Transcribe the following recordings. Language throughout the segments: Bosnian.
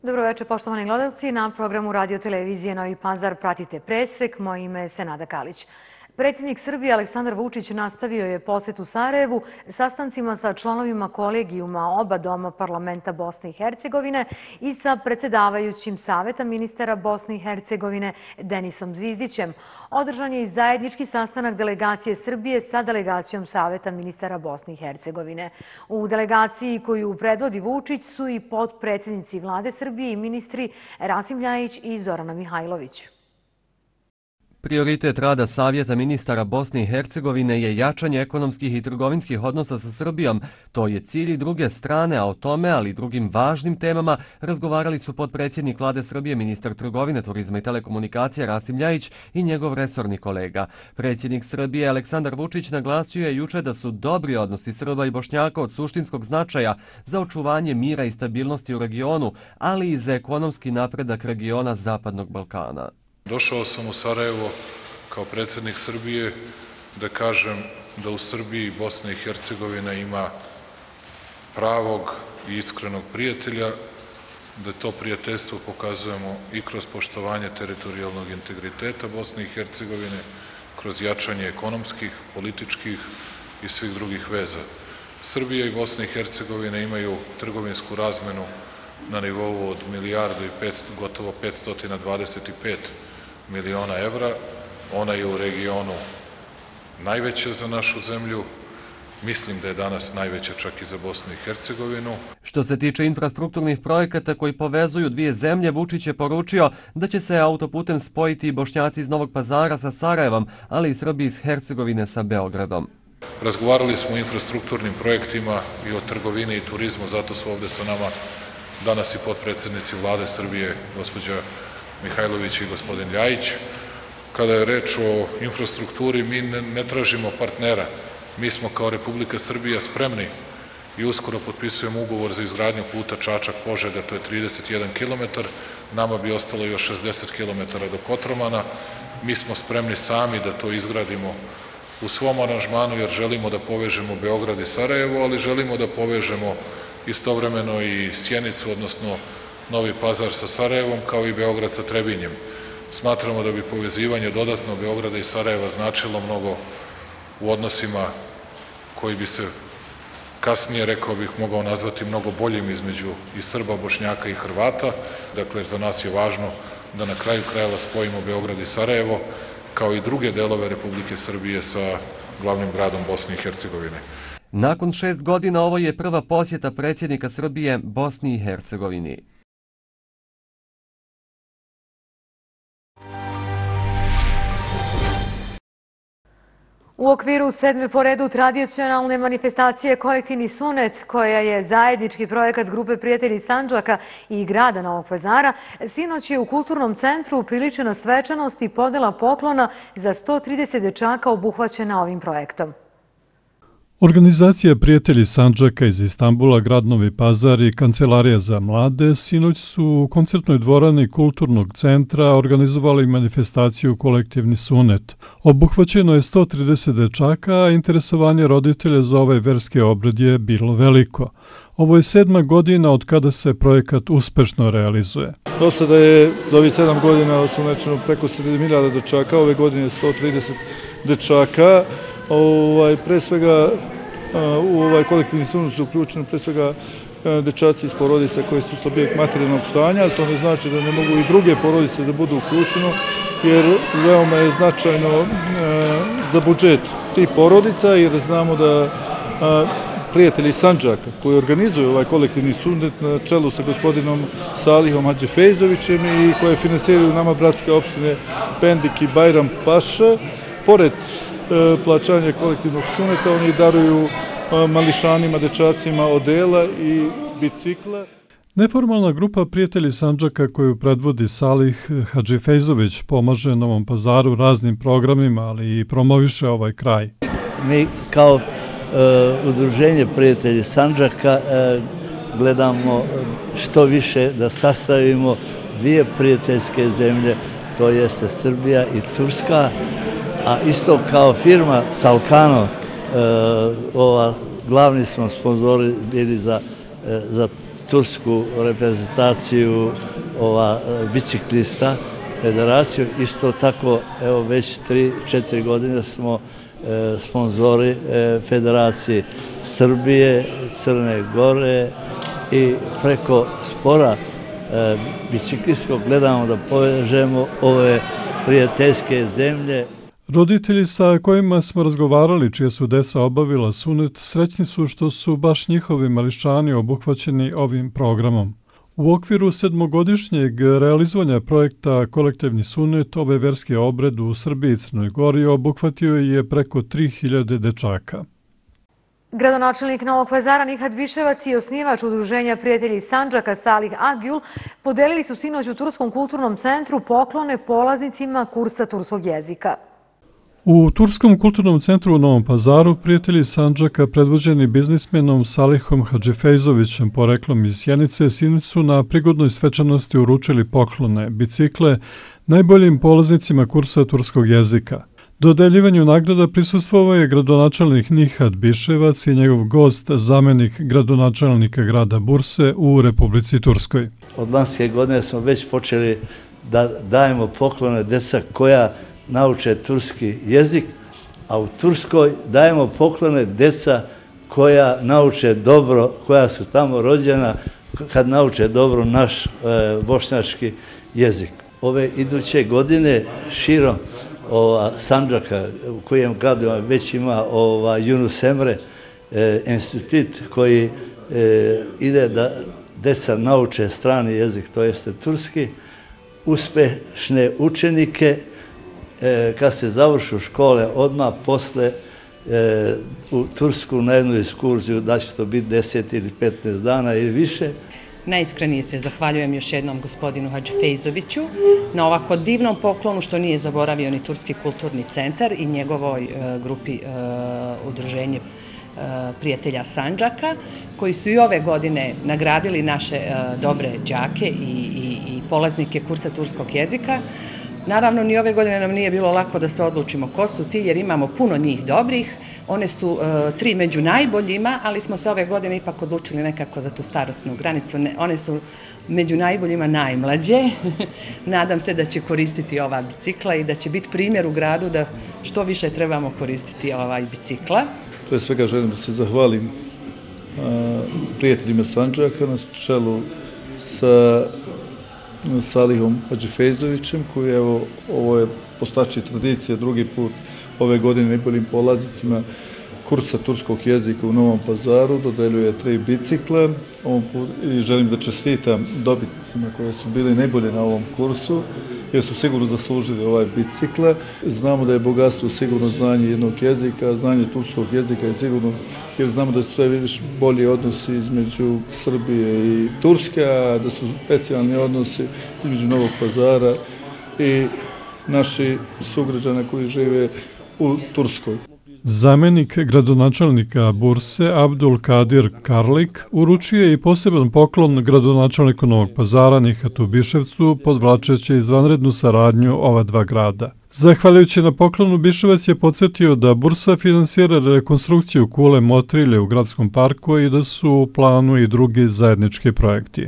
Dobro večer, poštovani gledalci. Na programu Radio televizije Novi Pazar pratite presek. Moje ime je Senada Kalić. Predsjednik Srbije Aleksandar Vučić nastavio je posjet u Sarajevu sastancima sa članovima kolegijuma oba doma parlamenta Bosne i Hercegovine i sa predsjedavajućim Saveta ministara Bosne i Hercegovine Denisom Zvizdićem. Održan je i zajednički sastanak delegacije Srbije sa delegacijom Saveta ministara Bosne i Hercegovine. U delegaciji koju predvodi Vučić su i potpredsjednici Vlade Srbije i ministri Rasim Ljajić i Zorana Mihajlović. Prioritet rada Savjeta ministara Bosne i Hercegovine je jačanje ekonomskih i trgovinskih odnosa sa Srbijom. To je cilj i druge strane, a o tome, ali i drugim važnim temama, razgovarali su potpredsjednik Vlade Srbije, ministar trgovine, turizma i telekomunikacija Rasim Ljajić i njegov resorni kolega. Predsjednik Srbije Aleksandar Vučić naglasio je juče da su dobri odnosi Srba i Bošnjaka od suštinskog značaja za očuvanje mira i stabilnosti u regionu, ali i za ekonomski napredak regiona Zapadnog Balkana. Došao sam u Sarajevo kao predsjednik Srbije da kažem da u Srbiji Bosna i Hercegovina ima pravog i iskrenog prijatelja, da to prijateljstvo pokazujemo i kroz poštovanje teritorijalnog integriteta Bosne i Hercegovine, kroz jačanje ekonomskih, političkih i svih drugih veza. Srbija i Bosna i Hercegovina imaju trgovinsku razmenu na nivou od milijardu i gotovo 525 miliona evra. Ona je u regionu najveća za našu zemlju. Mislim da je danas najveća čak i za Bosnu i Hercegovinu. Što se tiče infrastrukturnih projekata koji povezuju dvije zemlje, Vučić je poručio da će se autoputem spojiti i Bošnjaci iz Novog Pazara sa Sarajevom, ali i Srbi iz Hercegovine sa Beogradom. Razgovarali smo o infrastrukturnim projektima i o trgovini i turizmu, zato su ovde sa nama danas i potpredsjednici Vlade Srbije, gospođa Mihajlović i gospodin Ljajić. Kada je reč o infrastrukturi, mi ne tražimo partnera. Mi smo kao Republika Srbija spremni i uskoro potpisujemo ugovor za izgradnju puta Čačak-Požega, to je 31 km. Nama bi ostalo još 60 km do Kotromana. Mi smo spremni sami da to izgradimo u svom aranžmanu, jer želimo da povežemo Beograd i Sarajevo, ali želimo da povežemo istovremeno i Sjenicu, odnosno Novi Pazar sa Sarajevom, kao i Beograd sa Trebinjem. Smatramo da bi povezivanje dodatno Beograda i Sarajeva značilo mnogo u odnosima koji bi se kasnije, rekao bih, mogao nazvati mnogo boljim između i Srba, Bošnjaka i Hrvata. Dakle, za nas je važno da na kraju krajeva spojimo Beograd i Sarajevo, kao i druge delove Republike Srbije sa glavnim gradom Bosne i Hercegovine. Nakon 6 godina ovo je prva posjeta predsjednika Srbije Bosni i Hercegovini. U okviru 7. po redu tradicionalne manifestacije Kolektivni sunet, koja je zajednički projekat Grupe prijatelji Sandžaka i grada Novog Pazara, sinoć je u Kulturnom centru upriličena svečanost i podela poklona za 130 dečaka obuhvaćena ovim projektom. Organizacija Prijatelji Sandžaka iz Istanbula, grad Novi Pazar i Kancelarija za mlade sinoć su u koncertnoj dvorani Kulturnog centra organizovali manifestaciju Kolektivni sunet. Obuhvaćeno je 130 dečaka, a interesovanje roditelja za ovaj verski obred je bilo veliko. Ovo je 7. godina od kada se projekat uspešno realizuje. Do sada je za ovih 7 godina osnovnečeno preko 7.000 dečaka, ove godine 130 dečaka. Pre svega u ovaj kolektivni sunet su uključeni pre svega dečaci iz porodica koji su slabijeg materijalnog stanja, ali to ne znači da ne mogu i druge porodice da budu uključene, jer veoma je značajno za budžet tih porodica, jer znamo da Prijatelji Sandžaka koji organizuju ovaj kolektivni sunet na čelu sa gospodinom Salihom Hadžifejzovićem i koje finansiraju nama bratske opštine Pendik i Bajram Paša, pored plaćanja kolektivnog suneta, oni daruju mališanima, dečacima odela i bicikla. Neformalna grupa Prijatelji Sandžaka koju predvodi Salih Hadžifejzović pomaže Novom Pazaru raznim programima, ali i promoviše ovaj kraj. Mi kao udruženje Prijatelji Sandžaka gledamo što više da sastavimo dvije prijateljske zemlje, to jeste Srbija i Turska, a isto kao firma Salkano, glavni smo sponzori bili za tursku reprezentaciju biciklista, federaciju. Isto tako, evo već 3-4 godine smo sponzori Federacije Srbije, Crne Gore i preko spora biciklistskog gledamo da povežemo ove prijateljske zemlje. Roditelji sa kojima smo razgovarali, čije su deca obavila sunet, srećni su što su baš njihovi mališani obuhvaćeni ovim programom. U okviru 7-godišnjeg realizovanja projekta Kolektivni sunet, ove verske obred u Srbiji i Crnoj Gori obuhvatio je preko 3000 dečaka. Gradonačelnik Novog Pazara Nihat Biševac i osnivač udruženja Prijatelji Sandžaka Salih Agjul podelili su sinoć u Turskom kulturnom centru poklone polaznicima kursa turskog jezika. U Turskom kulturnom centru u Novom Pazaru Prijatelji Sandžaka predvođeni biznismenom Salihom Hadžifejzovićem poreklom iz Sjenice sinoć su na prigodnoj svečanosti uručili poklone, bicikle najboljim polaznicima kursa turskog jezika. Dodeljivanju nagrada prisustvovao je gradonačelnik Nihat Biševac i njegov gost, zamenik gradonačelnika grada Burse u Republici Turskoj. Od lanjske godine smo već počeli da dajemo poklone deca koja nauče turski jezik, a u Turskoj dajemo poklone deca koja nauče dobro, koja su tamo rođena, kad nauče dobro naš bošnjački jezik. Ove iduće godine širom Sandžaka, u kojem gradu već ima Yunus Emre institut koji ide da deca nauče strani jezik, to jeste turski, uspešne učenike kad se završu škole odmah posle u Tursku na jednu ekskurziju, da će to biti 10 ili 15 dana ili više. Najiskrenije se zahvaljujem još jednom gospodinu Hadžifejzoviću na ovako divnom poklonu što nije zaboravio ni Turski kulturni centar i njegovoj grupi udruženje Prijatelja Sandžaka, koji su i ove godine nagradili naše dobre đake i polaznike kursa turskog jezika. Naravno, ni ove godine nam nije bilo lako da se odlučimo ko su ti, jer imamo puno njih dobrih. One su 3 među najboljima, ali smo se ove godine ipak odlučili nekako za tu starosnu granicu. One su među najboljima najmlađe. Nadam se da će koristiti ova bicikla i da će biti primjer u gradu da što više trebamo koristiti ovaj bicikla. Pre svega želim da se zahvalim prijateljima Sandžaka na čelu sa Salihom Hadžifejzovićem, koji evo, ovo je postači tradicija, drugi put ove godine najboljim polaznicima kursa turskog jezika u Novom Pazaru dodeljuje 3 bicikla i želim da čestitam dobitnicima koji su bili najbolji na ovom kursu, jer su sigurno zaslužili ovaj bicikla. Znamo da je bogatstvo sigurno znanje jednog jezika, znanje turskog jezika je sigurno, jer znamo da su sve više bolji odnosi između Srbije i Turske, a da su specijalni odnosi između Novog Pazara i naši sugrađana koji žive u Turskoj. Zamenik gradonačelnika Burse Abdul Kadir Karlik uručio je i poseban poklon gradonačelniku Novog Pazara Nihatu Biševcu, podvlačeći izvanrednu saradnju ova dva grada. Zahvaljujući na poklonu, Biševac je podsjetio da Bursa finansira rekonstrukciju kule Motrilje u gradskom parku i da su u planu i drugi zajednički projekti.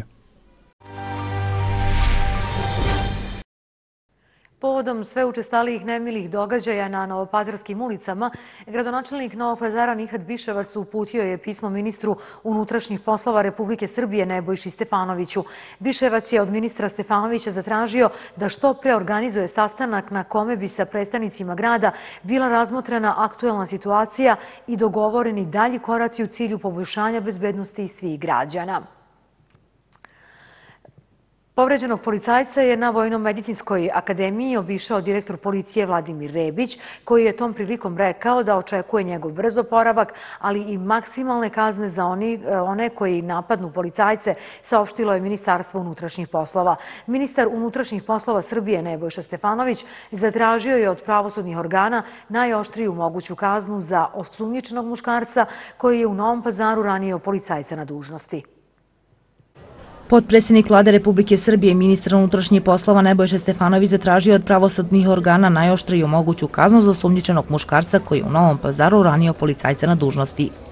Povodom sve učestalijih nemilih događaja na novopazarskim ulicama, gradonačelnik Novog Pazara Nihat Biševac uputio je pismo ministru unutrašnjih poslova Republike Srbije Nebojši Stefanoviću. Biševac je od ministra Stefanovića zatražio da što pre organizuje sastanak na kome bi sa predstavnicima grada bila razmotrena aktuelna situacija i dogovoreni dalji koraci u cilju poboljšanja bezbednosti svih građana. Povređenog policajca je na Vojno-medicinskoj akademiji obišao direktor policije Vladimir Rebić, koji je tom prilikom rekao da očekuje njegov brz oporavak, ali i maksimalne kazne za one koji napadnu policajce, saopštilo je Ministarstvo unutrašnjih poslova. Ministar unutrašnjih poslova Srbije Nebojša Stefanović zatražio je od pravosudnih organa najoštriju moguću kaznu za osumnjičenog muškarca koji je u Novom Pazaru ranio policajca na dužnosti. Potpredsjednik Vlade Republike Srbije i ministar unutrašnjih poslova Nebojša Stefanović zatražio od pravosudnih organa najoštriju moguću kaznu za osumnjičenog muškarca koji je u Novom Pazaru ranio policajca na dužnosti.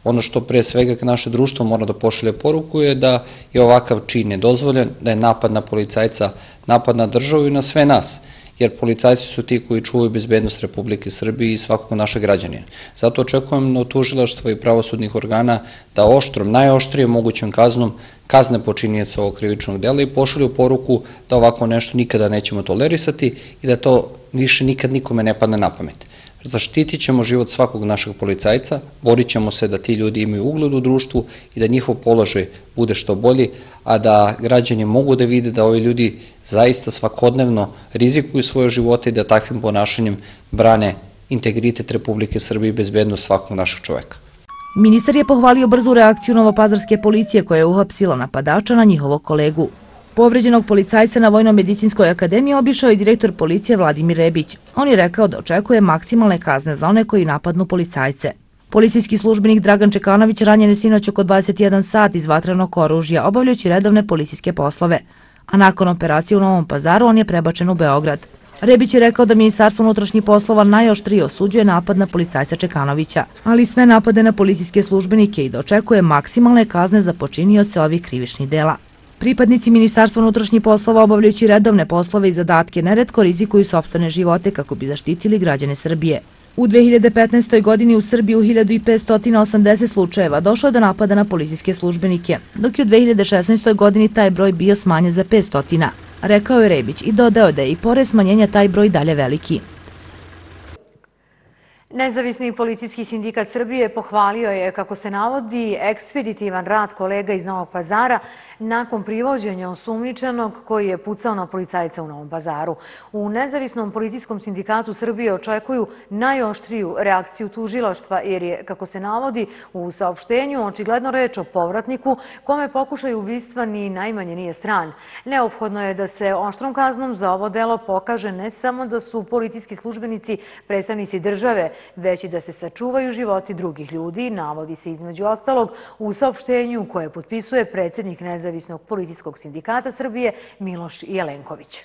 Ono što pre svega naše društvo mora da pošalje poruku je da je ovakav čin nedozvoljen, da je napad na policajca napad na državu i na sve nas, jer policajci su ti koji čuvaju bezbednost Republike Srbije i svakog našeg građanina. Zato očekujem od tužilaštva i pravosudnih organa da oštrom, najoštrijom mogućom kaznom kazne počinioca ovog krivičnog dela i pošalju poruku da ovako nešto nikada nećemo tolerisati i da to više nikad nikome ne padne na pamet. Zaštitit ćemo život svakog našeg policajca, borit ćemo se da ti ljudi imaju ugled u društvu i da njihov položaj bude što bolji, a da građani mogu da vide da ovi ljudi zaista svakodnevno rizikuju svoje živote i da takvim ponašanjem brane integritet Republike Srbije i bezbednost svakog našeg čoveka. Ministar je pohvalio brzu reakciju novopazarske policije koja je uhapsila napadača na njihovog kolegu. Povređenog policajca na Vojno-medicinskoj akademiji obišao je direktor policije Vladimir Rebić. On je rekao da očekuje maksimalne kazne za one koji napadnu policajce. Policijski službenik Dragan Čekanović ranjen je sinoć oko 21 sat iz vatrenog oružja, obavljajući redovne policijske poslove. A nakon operacije u Novom Pazaru on je prebačen u Beograd. Rebić je rekao da Ministarstvo unutrašnjih poslova najoštrije osuđuje napad na policajca Čekanovića, ali i sve napade na policijske službenike i da očekuje maksimalne kazne za počinioce ovih krivičnih dela. Pripadnici Ministarstva unutrašnjih poslova obavljajući redovne poslove i zadatke neretko rizikuju sopstvene živote kako bi zaštitili građane Srbije. U 2015. godini u Srbiji u 1580 slučajeva došlo je do napada na policijske službenike, dok je u 2016. godini taj broj bio smanjen za 500, rekao je Rebić i dodao da je i pored smanjenja taj broj dalje veliki. Nezavisni policijski sindikat Srbije pohvalio je, kako se navodi, ekspeditivan rad kolega iz Novog Pazara nakon privođenja osumnjičenog koji je pucao na policajca u Novom Pazaru. U Nezavisnom policijskom sindikatu Srbije očekuju najoštriju reakciju tužilaštva jer je, kako se navodi u saopštenju, očigledno reč o povratniku kome pokušaj ubistva ni najmanje nije stran. Neophodno je da se oštrom kaznom za ovo delo pokaže ne samo da su policijski službenici predstavnici države, već i da se sačuvaju životi drugih ljudi, navodi se između ostalog u saopštenju koje potpisuje predsjednik Nezavisnog policijskog sindikata Srbije Miloš Jelenković.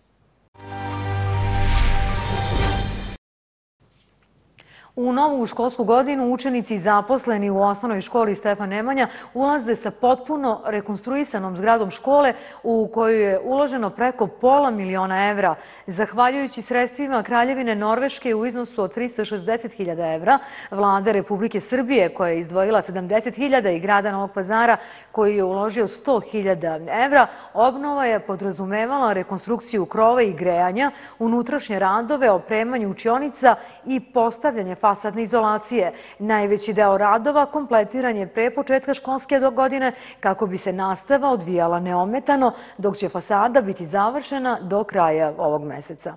U novu školsku godinu učenici zaposleni u osnovnoj školi Stefan Nemanja ulaze sa potpuno rekonstruisanom zgradom škole u koju je uloženo preko $500.000 Zahvaljujući sredstvima Kraljevine Norveške u iznosu od 360.000 evra, Vlada Republike Srbije koja je izdvojila 70.000 i grada Novog Pazara koji je uložio 100.000 evra, obnova je podrazumevala rekonstrukciju krova i grejanja, unutrašnje radove, opremanje učionica i postavljanje fasadne izolacije. Najveći deo radova kompletiran je pre početka školske godine kako bi se nastava odvijala neometano, dok će fasada biti završena do kraja ovog meseca.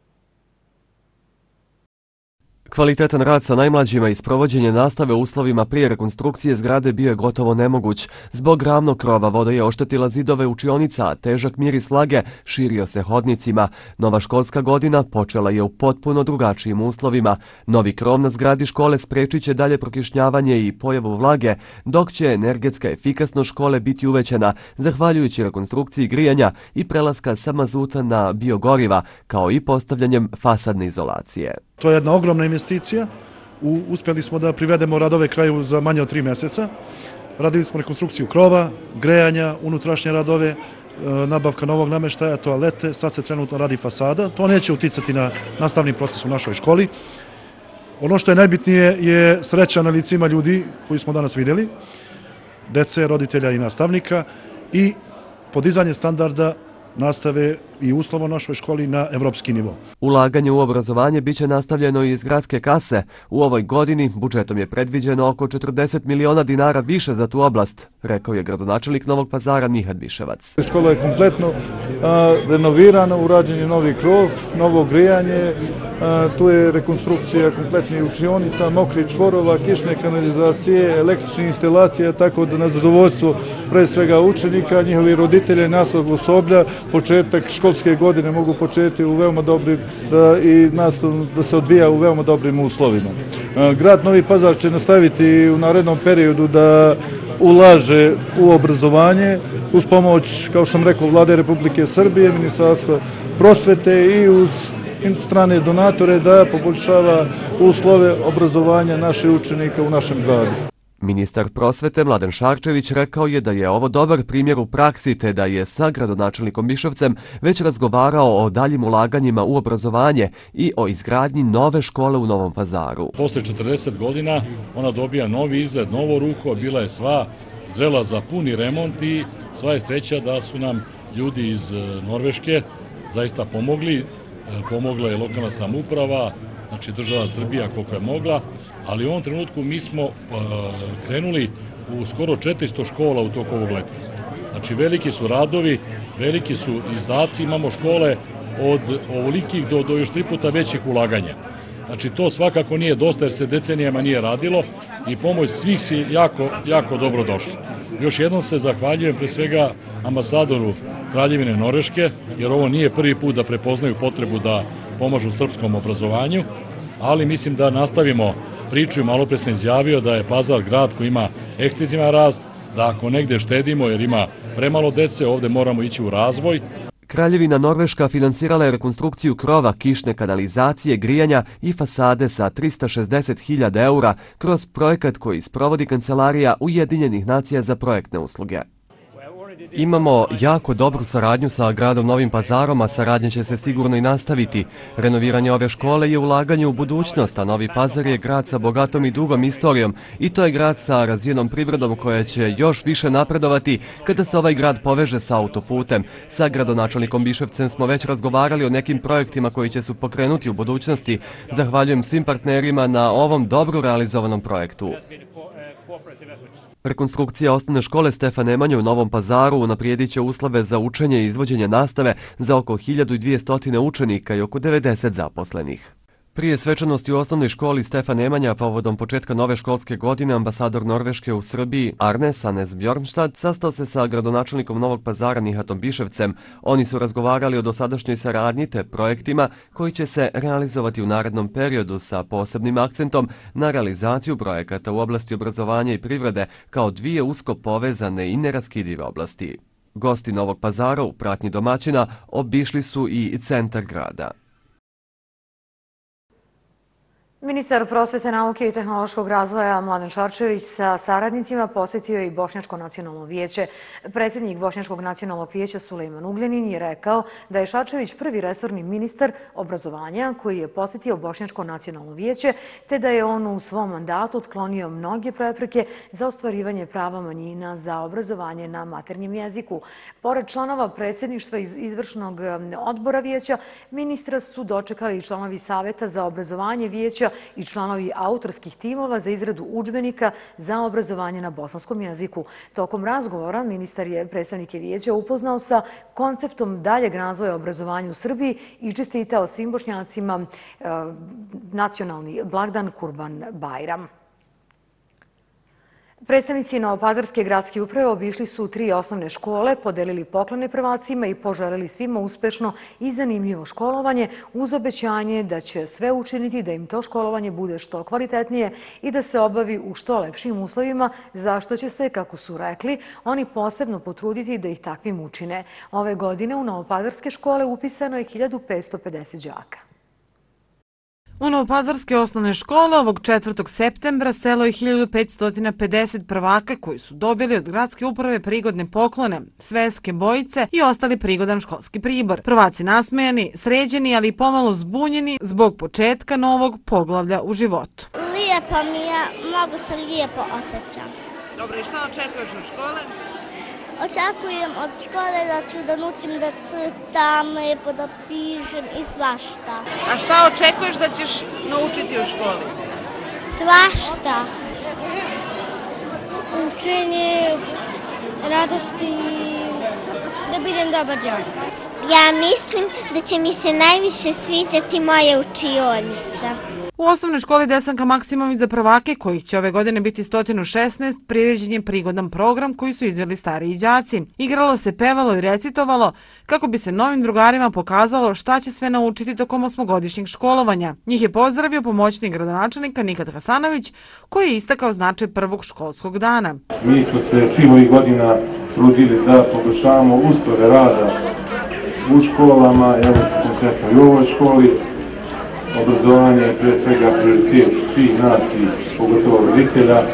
Kvalitetan rad sa najmlađima i sprovođenje nastave u uslovima prije rekonstrukcije zgrade bio je gotovo nemoguć. Zbog ravnog krova voda je oštetila zidove učionica, a težak miris vlage širio se hodnicima. Nova školska godina počela je u potpuno drugačijim uslovima. Novi krov na zgradi škole sprečit će dalje prokišnjavanje i pojavu vlage, dok će energetska efikasnost škole biti uvećana zahvaljujući rekonstrukciji grijanja i prelaska sa mazuta na biogoriva, kao i postavljanjem fasadne izolacije. To je jedna ogromna investicija. Uspjeli smo da privedemo radove kraju za manje od 3 mjeseca. Radili smo rekonstrukciju krova, grejanja, unutrašnje radove, nabavka novog namještaja, toalete, sad se trenutno radi fasada. To neće uticati na nastavni proces u našoj školi. Ono što je najbitnije je sreća na licima ljudi koji smo danas vidjeli, dece, roditelja i nastavnika i podizanje standarda nastave i uslova u našoj školi na evropski nivo. Ulaganje u obrazovanje biće nastavljeno i iz gradske kase. U ovoj godini budžetom je predviđeno oko 40 miliona dinara više za tu oblast, rekao je gradonačelnik Novog Pazara Nihad Viševac. Škola je kompletno renovirana, urađen je novi krov, novo grijanje, tu je rekonstrukcija kompletnih učionica, mokrih čvorova, kišne kanalizacije, električne instalacije, tako da na zadovoljstvo pre svega učenika, njihovi roditelje i nastavnog osoblja, početak školske godine mogu početi u veoma dobrim i nastavno da se odvija u veoma dobrim uslovima. Grad Novi Pazar će nastaviti u narednom periodu da ulaže u obrazovanje uz pomoć, kao što sam rekao, Vlade Republike Srbije, Ministarstva prosvete i uz strane donatore da poboljšava uslove obrazovanja naših učenika u našem gradu. Ministar prosvete Mladen Šarčević rekao je da je ovo dobar primjer u praksi te da je sa gradonačelnikom Biševcem već razgovarao o daljim ulaganjima u obrazovanje i o izgradnji nove škole u Novom Pazaru. Posle 40 godina ona dobija novi izgled, novo ruho, bila je sva zrela za puni remont i sva je sreća da su nam ljudi iz Norveške zaista pomogli. Pomogla je lokalna samouprava, znači država Srbija koliko je mogla, ali u ovom trenutku mi smo krenuli u skoro 400 škola u toku ovog leta. Znači veliki su radovi, veliki su izdaci, imamo škole od ovolikih do još 3 puta većih ulaganja. Znači to svakako nije dosta jer se decenijama nije radilo i pomoć svih si jako dobro došla. Još jednom se zahvaljujem pre svega ambasadoru Kraljevine Norveške, jer ovo nije prvi put da prepoznaju potrebu da pomažu srpskom obrazovanju, ali mislim da nastavimo priču i malo pre sam izjavio da je Pazar grad koji ima ekstenzivan rast, da ako negde štedimo jer ima premalo dece, ovde moramo ići u razvoj. Kraljevina Norveška finansirala je rekonstrukciju krova, kišne kanalizacije, grijanja i fasade sa 360.000 eura kroz projekat koji sprovodi Kancelarija Ujedinjenih nacija za projektne usluge. Imamo jako dobru saradnju sa gradom Novim Pazarom, a saradnja će se sigurno i nastaviti. Renoviranje ove škole je ulaganje u budućnost, a Novi Pazar je grad sa bogatom i dugom istorijom i to je grad sa razvijenom privredom koja će još više napredovati kada se ovaj grad poveže sa autoputem. Sa gradonačelnikom Biševcem smo već razgovarali o nekim projektima koji će se pokrenuti u budućnosti. Zahvaljujem svim partnerima na ovom dobro realizovanom projektu. Rekonstrukcija osnovne škole Stefan Nemanja u Novom Pazaru unaprijedit će uslove za učenje i izvođenje nastave za oko 1200 učenika i oko 90 zaposlenih. Prije svečanosti u osnovnoj školi Stefan Nemanja povodom početka nove školske godine ambasador Norveške u Srbiji Arne Sanes Bjornstad sastao se sa gradonačelnikom Novog Pazara Nihatom Biševcem. Oni su razgovarali o dosadašnjoj saradnji te projektima koji će se realizovati u narednom periodu sa posebnim akcentom na realizaciju projekata u oblasti obrazovanja i privrede kao dvije usko povezane i neraskidive oblasti. Gosti Novog Pazara u pratnji domaćina obišli su i centar grada. Ministar prosvete, nauke i tehnološkog razvoja Mladen Šarčević sa saradnicima posjetio je i Bošnjačko nacionalno vijeće. Predsjednik Bošnjačkog nacionalnog vijeća Sulejman Ugljanin je rekao da je Šarčević prvi resorni ministar obrazovanja koji je posjetio Bošnjačko nacionalno vijeće, te da je on u svom mandatu otklonio mnoge prepreke za ostvarivanje prava manjina za obrazovanje na maternjem jeziku. Pored članova predsjedništva iz izvršnog odbora vijeća, ministra su dočekali i članovi Saveta za obrazovanje vijeća i članovi autorskih timova za izradu udžbenika za obrazovanje na bosanskom jeziku. Tokom razgovora ministar je predstavnike vijeća upoznao sa konceptom daljeg razvoja obrazovanja u Srbiji i čestitao svim Bošnjacima nacionalni blagdan Kurban Bajram. Predstavnici Novopazarske gradske uprave obišli su 3 osnovne škole, podelili poklone prvacima i poželeli svima uspešno i zanimljivo školovanje uz obećanje da će sve učiniti da im to školovanje bude što kvalitetnije i da se obavi u što lepšim uslovima, zašto će se, kako su rekli, oni posebno potruditi da ih takvim učine. Ove godine u Novopazarske škole upisano je 1550 đaka. U Novopazarske osnovne škole ovog 4. septembra selo je 1550 prvaka koji su dobili od gradske uprave prigodne poklone, sveske bojice i ostali prigodan školski pribor. Prvaci nasmejani, sređeni, ali i pomalo zbunjeni zbog početka novog poglavlja u životu. Lijepo mi je, mnogo se lijepo osjećam. Dobro, i šta očekuješ od škole? Očekujem od škole da ću da naučim da crtam, lijepo da pišem i svašta. A šta očekuješ da ćeš naučiti u školi? Svašta. Učenje, radosti, da budem dobar đak. Ja mislim da će mi se najviše sviđati moja učionica. U osnovnoj školi Desanka Maksimović za prvake, kojih će ove godine biti 116, priređen je prigodan program koji su izveli stariji đaci. Igralo se, pevalo i recitovalo kako bi se novim drugarima pokazalo šta će sve naučiti tokom 8-godišnjeg školovanja. Njih je pozdravio pomoćnik gradonačelnika Nihat Hasanović, koji je istakao značaj prvog školskog dana. Mi smo se svih ovih godina trudili da poboljšavamo uslove rada u školama, evo konkretno i u ovoj školi. Obrazovanje je pre svega prioritet svih nas i pogotovo roditelja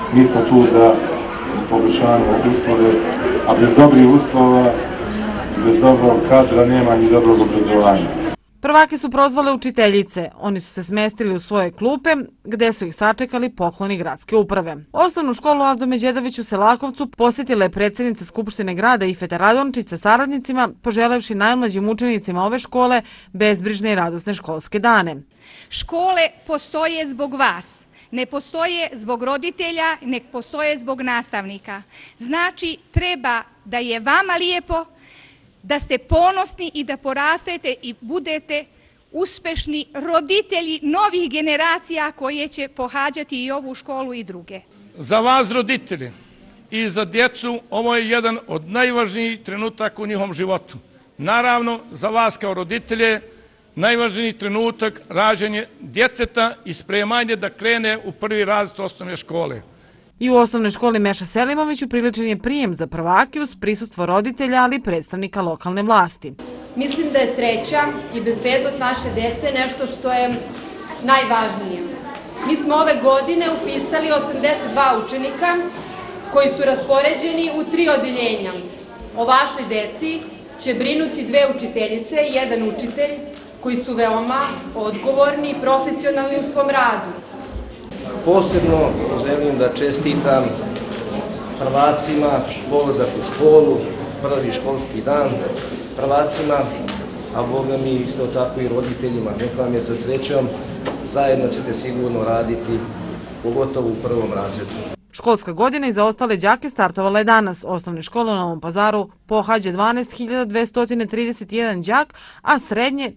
Mi smo tu da poboljšavamo uslove, a bez dobrih uslova, bez dobrog kadra nema ni dobrog obrazovanja. Prvake su prozvale učiteljice. Oni su se smestili u svoje klupe, gde su ih sačekali pokloni gradske uprave. Osnovnu školu Avdo Međedović u Selakovcu posjetila je predsjednica Skupštine grada Ifeta Radončić sa saradnicima, poželevši najmlađim učenicima ove škole bezbrižne i radosne školske dane. Škole postoje zbog vas. Ne postoje zbog roditelja, ne postoje zbog nastavnika. Znači, treba da je vama lijepo, da ste ponosni i da porastete i budete uspešni roditelji novih generacija koje će pohađati i ovu školu i druge. Za vas roditelji i za djecu ovo je jedan od najvažnijih trenutaka u njihovom životu. Naravno, za vas kao roditelje najvažniji trenutak rađanje djeteta i spremanje da krene u prvi razred osnovne škole. I u osnovnoj školi Meša Selimović upriličen je prijem za prvake uz prisustvo roditelja, ali i predstavnika lokalne vlasti. Mislim da je sreća i bezbednost naše dece nešto što je najvažnije. Mi smo ove godine upisali 82 učenika koji su raspoređeni u 3 odeljenja. O vašoj deci će brinuti 2 učiteljice i 1 učitelj koji su veoma odgovorni i profesionalni u svom radu. Posebno želim da čestitam prvacima polazak u školu, prvi školski dan, prvacima, a Boga mi isto tako i roditeljima. Neka vam je sa srećom, zajedno ćete sigurno raditi, pogotovo u prvom razredu. Školska godina i za ostale đake startovala je danas. Osnovne škole u Novom Pazaru pohađa 12.231 đak, a srednje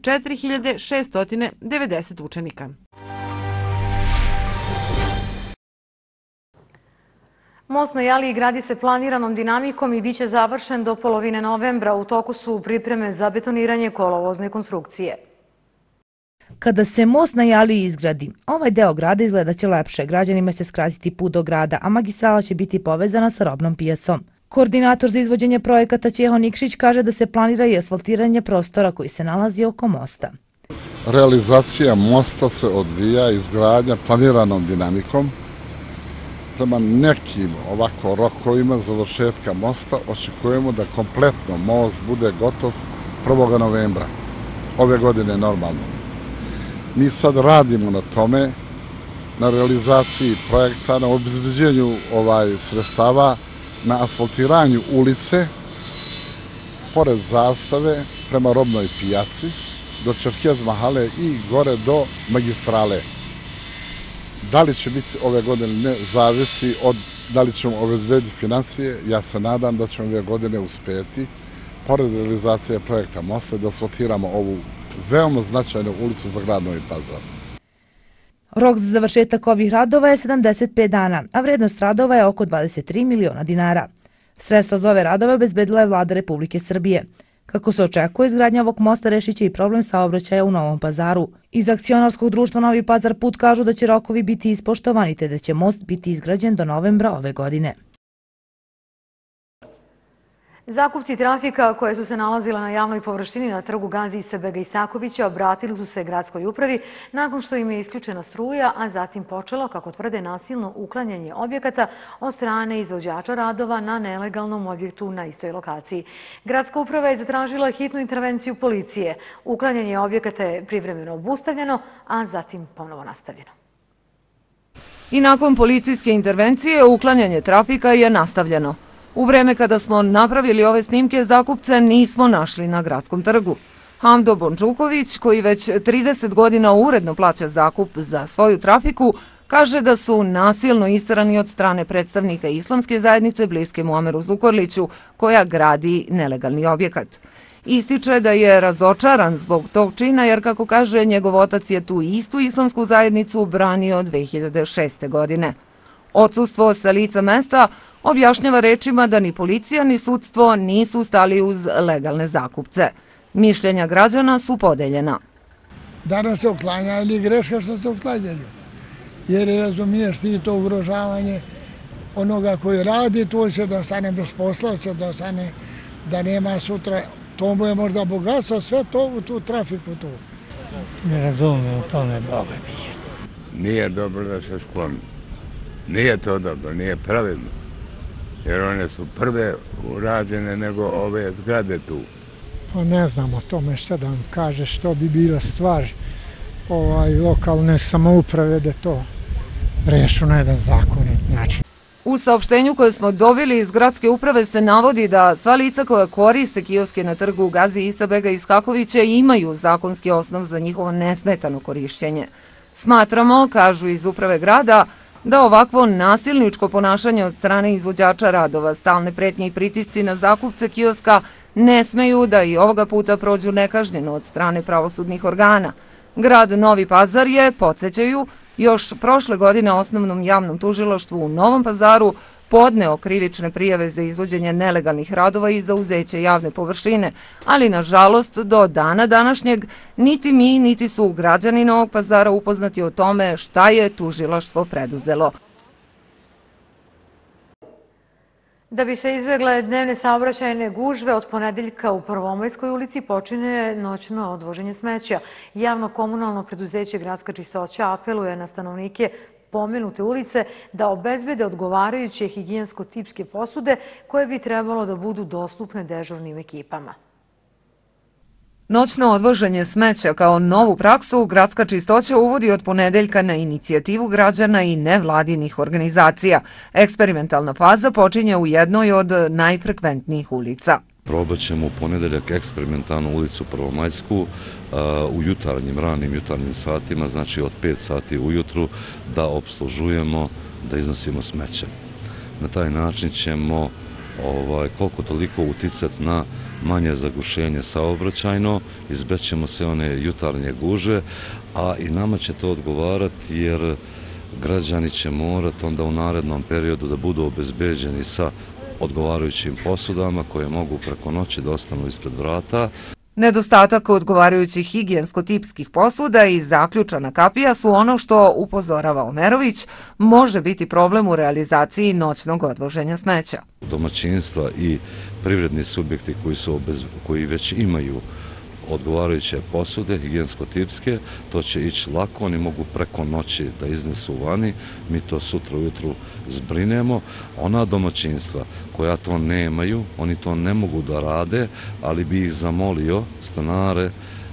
4.690 učenika. Most na Jaliji gradi se planiranom dinamikom i bit će završen do polovine novembra. U toku su pripreme za betoniranje kolovozne konstrukcije. Kada se most na Jaliji izgradi, ovaj deo grada izgleda će lepše. Građanima će skratiti put do grada, a magistrala će biti povezana sa robnom pijacom. Koordinator za izvođenje projekata Ćeho Nikšić kaže da se planira i asfaltiranje prostora koji se nalazi oko mosta. Realizacija mosta se odvija izgradnja planiranom dinamikom. Prema nekim ovako rokovima završetka mosta očekujemo da kompletno most bude gotov 1. novembra. Ove godine normalno. Mi sad radimo na tome, na realizaciji projekta, na obezbeđenju sredstava, na asfaltiranju ulice, pored zastave, prema robnoj pijaci, do Čerkez Mahale i gore do magistrale. Da li će biti ove godine, ne zavisi od da li ćemo obezbediti financije. Ja se nadam da ćemo ove godine uspjeti, pored realizacije projekta mosta, da asfaltiramo ovu veoma značajnu ulicu za grad Novi Pazar. Rok za završetak ovih radova je 75 dana, a vrednost radova je oko 23 miliona dinara. Sredstva za ove radove obezbedila je Vlada Republike Srbije. Kako se očekuje, izgradnja ovog mosta rešit će i problem saobraćaja u Novom Pazaru. Iz akcionarskog društva Novi Pazar Put kažu da će rokovi biti ispoštovani te da će most biti izgrađen do novembra ove godine. Zakupci trafika koje su se nalazile na javnoj površini na trgu Gazi Izetbega Isakovića obratili su se gradskoj upravi nakon što im je isključena struja, a zatim počelo, kako tvrde, nasilno uklanjanje objekata od strane izvođača radova na nelegalnom objektu na istoj lokaciji. Gradska uprava je zatražila hitnu intervenciju policije. Uklanjanje objekata je privremeno obustavljeno, a zatim ponovo nastavljeno. I nakon policijske intervencije uklanjanje trafika je nastavljeno. U vreme kada smo napravili ove snimke, zakupce nismo našli na gradskom trgu. Hamdo Bončuković, koji već 30 godina uredno plaća zakup za svoju trafiku, kaže da su nasilno isterani od strane predstavnika islamske zajednice bliske Muameru Zukorliću, koja gradi nelegalni objekat. Ističe da je razočaran zbog tog čina, jer, kako kaže, njegov otac je tu istu islamsku zajednicu branio 2006. godine. Odsustvo sa lica mesta objašnjava rečima da ni policija ni sudstvo nisu stali uz legalne zakupce. Mišljenja građana su podeljena. Danas se uklanja ili greška što se uklanjaju. Jer razumiješ ti to ugrožavanje onoga koji radi, to će da ostane bez posla, će da ostane da nema sutra. To mu je možda bogatstvo, sve to u tu trafiku tu. Ne razumijem u tome, Boga nije. Nije dobro da se skloni. Nije to dobro, nije pravedno. Jer one su prve urađene nego ove zgrade tu. Pa ne znam o tome šta da vam kaže, što bi bila stvar lokalne samouprave da to rešu na jedan zakonit način. U saopštenju koje smo dobili iz gradske uprave se navodi da sva lica koja koriste kioske na trgu Gazi Isabega i Skakovića imaju zakonski osnov za njihovo nesmetano korišćenje. Smatramo, kažu iz uprave grada, da ovakvo nasilničko ponašanje od strane izvođača radova, stalne pretnje i pritisci na zakupce kioska ne smeju da i ovoga puta prođu nekažnjeno od strane pravosudnih organa. Grad Novi Pazar je, podsjećaju, još prošle godine Osnovnom javnom tužilaštvu u Novom Pazaru podneo krivične prijave za izvođenje nelegalnih radova i za uzeće javne površine, ali nažalost do dana današnjeg niti mi niti su građani Novog Pazara upoznati o tome šta je tužilaštvo preduzelo. Da bi se izbjegle dnevne saobraćajne gužve, od ponedeljka u Prvomajskoj ulici počinje noćno odvoženje smeća. Javno-komunalno preduzeće Gradska čistoća apeluje na stanovnike pomenute ulice da obezbede odgovarajuće higijensko-tipske posude koje bi trebalo da budu dostupne dežurnim ekipama. Noćno odvoženje smeća kao novu praksu Gradska čistoća uvodi od ponedeljka na inicijativu građana i nevladinih organizacija. Eksperimentalna faza počinje u jednoj od najfrekventnijih ulica. Probat ćemo u ponedeljak eksperimentalnu ulicu Prvomajsku u jutarnjim, ranim jutarnjim satima, znači od 5 sati ujutru, da obslužujemo, da iznosimo smeće. Na taj način ćemo koliko toliko uticati na manje zagušenje saobraćajno, izbećemo se one jutarnje gužve, a i nama će to odgovarati jer građani će morati onda u narednom periodu da budu obezbeđeni sa odgovarajućim posudama koje mogu preko noći da ostanu ispred vrata. Nedostatak odgovarajućih higijensko-tipskih posuda i zaključana kapija su ono što, upozorava Omerović, može biti problem u realizaciji noćnog odvoženja smeća. Domaćinstva i privredni subjekti koji već imaju odgovarajuće posude, higijensko-tipske, to će ići lako, oni mogu preko noći da iznesu vani, mi to sutra ujutru zbrinemo. Ona domaćinstva koja to nemaju, oni to ne mogu da rade, ali bi ih zamolio, stanare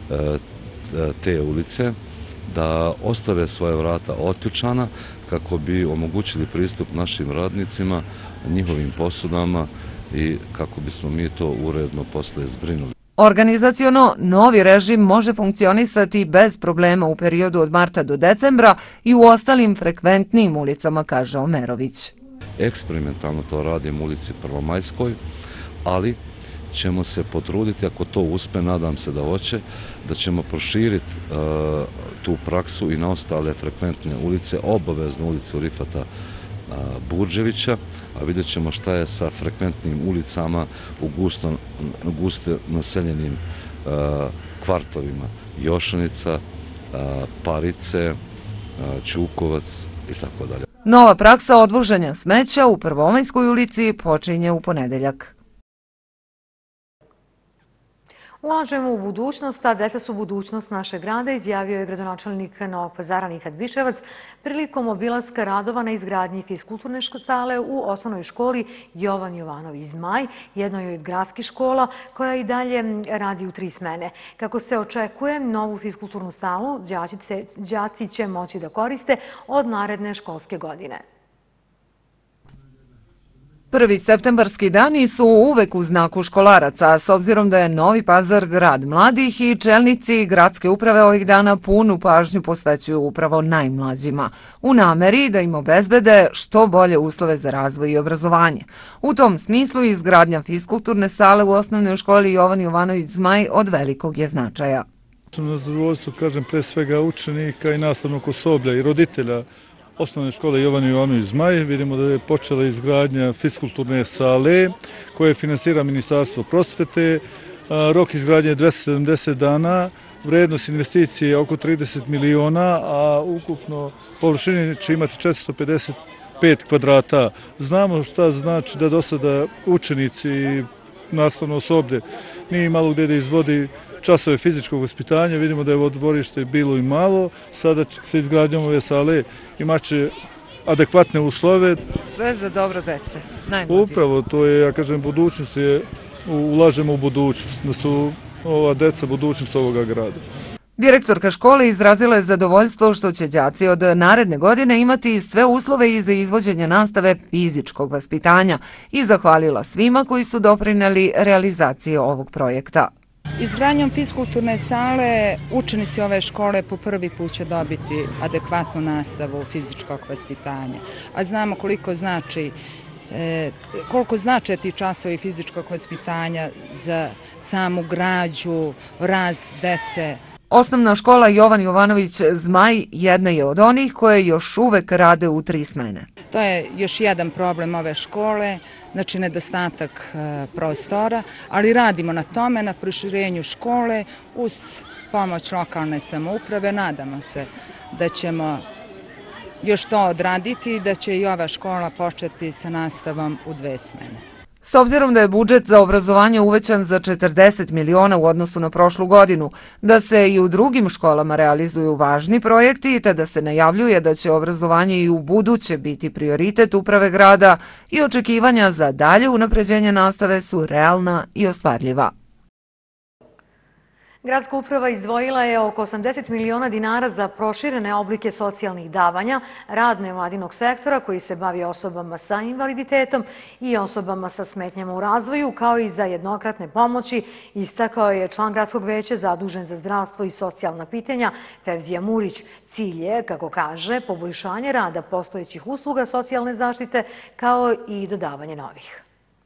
te ulice, da ostave svoje vrata otključana kako bi omogućili pristup našim radnicima, njihovim posudama i kako bismo mi to uredno posle zbrinuli. Organizaciono, novi režim može funkcionisati bez problema u periodu od marta do decembra i u ostalim frekventnijim ulicama, kaže Omerović. Eksperimentalno to radimo u ulici Prvomajskoj, ali ćemo se potruditi, ako to uspe, nadam se da hoće, da ćemo proširiti tu praksu i na ostale frekventne ulice, obavezno ulicu Rifata Burđevića, a vidjet ćemo šta je sa frekventnim ulicama u gusto naseljenim kvartovima. Jošanica, Parice, Ćukovac i tako dalje. Nova praksa odvoženja smeća u Prvomajskoj ulici počinje u ponedeljak. Ulažemo u budućnost, a deca su budućnost našeg grada, izjavio je gradonačelnik Novog Pazara Nikad Biševac prilikom obilaska radova na izgradnji fiskulturne sale u osnovnoj školi Jovan Jovanović Zmaj, jednoj od gradskih škola koja i dalje radi u 3 smene. Kako se očekuje, novu fiskulturnu salu đaci će moći da koriste od naredne školske godine. Prvi septembarski dani su uvek u znaku školaraca, s obzirom da je Novi Pazar grad mladih i čelnici gradske uprave ovih dana punu pažnju posvećuju upravo najmlađima, u nameri da im obezbede što bolje uslove za razvoj i obrazovanje. U tom smislu izgradnja fiskulturne sale u osnovnoj školi Jovan Jovanović Zmaj od velikog je značaja. Na zadovoljstvo, kažem, pre svega učenika i nastavnog osoblja i roditelja osnovne škole Jovan Jovanović Zmaj. Vidimo da je počela izgradnja fiskulturne sale koje finansira Ministarstvo prosvete. Rok izgradnje je 270 dana, vrednost investicije je oko 30 miliona, a ukupno površine će imati 455 kvadrata. Znamo šta znači da do sada učenici i nastavno osoblje nije imalo gde da izvodi časove fizičkog vaspitanja. Vidimo da je ovo dvorište bilo i malo. Sada sa izgradnjom ove sale imaće adekvatne uslove. Sve za dobro dece, najmlađe. Upravo, to je, ja kažem, budućnost je, ulažemo u budućnost, da su ova deca budućnost ovoga grada. Direktorka škole izrazila je zadovoljstvo što će đaci od naredne godine imati sve uslove i za izvođenje nastave fizičkog vaspitanja i zahvalila svima koji su doprineli realizaciji ovog projekta. Izgradnjom fiskulturne sale učenici ove škole po prvi put će dobiti adekvatnu nastavu fizičkog vaspitanja, a znamo koliko znače ti časovi fizičkog vaspitanja za samu građu, rast dece. Osnovna škola Jovan Jovanović Zmaj jedna je od onih koje još uvek rade u 3 smene. To je još jedan problem ove škole, znači nedostatak prostora, ali radimo na tome, na proširenju škole uz pomoć lokalne samouprave. Nadamo se da ćemo još to odraditi i da će i ova škola početi sa nastavom u 2 smene. S obzirom da je budžet za obrazovanje uvećan za 40 miliona u odnosu na prošlu godinu, da se i u drugim školama realizuju važni projekti te da se najavljuje da će obrazovanje i u buduće biti prioritet uprave grada i očekivanja za dalje unapređenje nastave su realna i ostvarljiva. Gradska uprava izdvojila je oko 80 miliona dinara za proširene oblike socijalnih davanja, rad nevladinog sektora koji se bavi osobama sa invaliditetom i osobama sa smetnjama u razvoju, kao i za jednokratne pomoći, istakao je član Gradskog veća zadužen za zdravstvo i socijalna pitanja Fevzija Murić. Cilj je, kako kaže, poboljšanje rada postojećih usluga socijalne zaštite kao i dodavanje novih.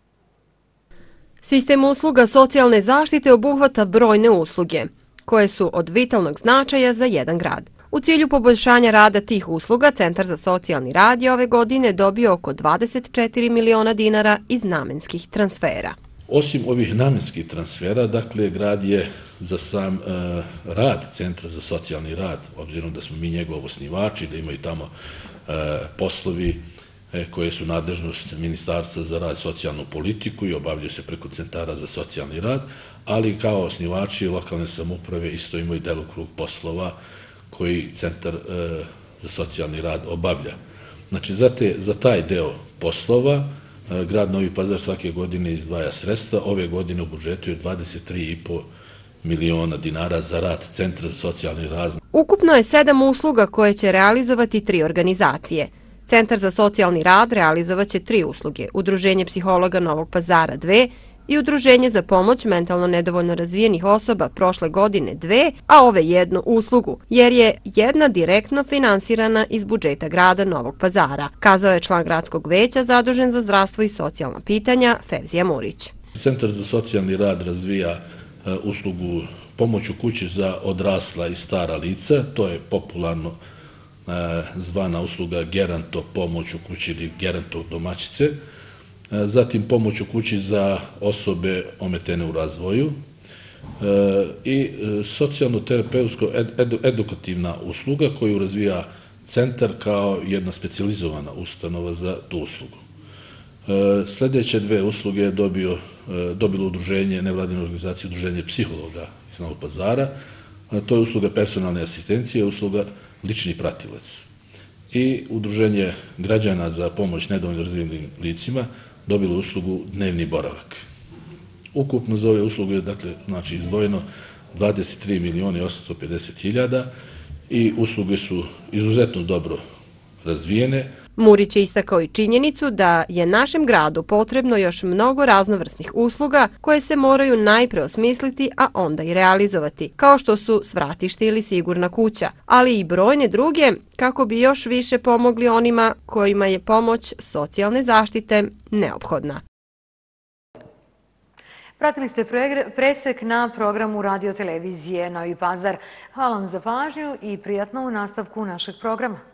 Sistem usluga socijalne zaštite obuhvata brojne usluge, koje su od vitalnog značaja za jedan grad. U cilju poboljšanja rada tih usluga, Centar za socijalni rad je ove godine dobio oko 24 miliona dinara iz namenskih transfera. Osim ovih namenskih transfera, dakle, grad je za sam rad Centra za socijalni rad, obzirom da smo mi njegov osnivači, da imaju tamo poslovi koje su nadležnost Ministarstva za rad i socijalnu politiku i obavljaju se preko Centara za socijalni rad, ali kao osnivači lokalne samouprave isto imaju delokrug poslova koji Centar za socijalni rad obavlja. Znači, za taj deo poslova grad Novi Pazar svake godine izdvaja sredstva. Ove godine u budžetu je 23,5 miliona dinara za rad Centra za socijalni rad. Ukupno je 7 usluga koje će realizovati 3 organizacije. Centar za socijalni rad realizovaće 3 usluge, Udruženje psihologa Novog Pazara 2 i Udruženje za pomoć mentalno nedovoljno razvijenih osoba prošle godine 2, a ove 1 uslugu, jer je jedna direktno finansirana iz budžeta grada Novog Pazara, kazao je član Gradskog veća zadužen za zdravstvo i socijalna pitanja Fevzija Murić. Centar za socijalni rad razvija uslugu pomoć u kući za odrasla i stara lica, to je popularno zvana usluga geranto pomoć u kući ili geranto domaćice, zatim pomoć u kući za osobe ometene u razvoju i socijalno-terapeutsko-edukativna usluga koju razvija centar kao jedna specijalizovana ustanova za tu uslugu. Sljedeće 2 usluge je dobilo udruženje, nevladine organizacije, udruženje psihologa iz Novog Pazara, to je usluga personalne asistencije, usluga lični pratilac. I udruženje građana za pomoć nedovoljno razvijenim licima dobilo uslugu dnevni boravak. Ukupno za ove usluge, dakle, znači izdvojeno 23 miliona i 850 hiljada i usluge su izuzetno dobro razvijene. Murić je istakao i činjenicu da je našem gradu potrebno još mnogo raznovrsnih usluga koje se moraju najpre osmisliti, a onda i realizovati, kao što su svratište ili sigurna kuća, ali i brojne druge kako bi još više pomogli onima kojima je pomoć socijalne zaštite neophodna. Pratili ste presek na programu Radio televizije Novi Pazar. Hvala vam za pažnju i prijatno u nastavku našeg programa.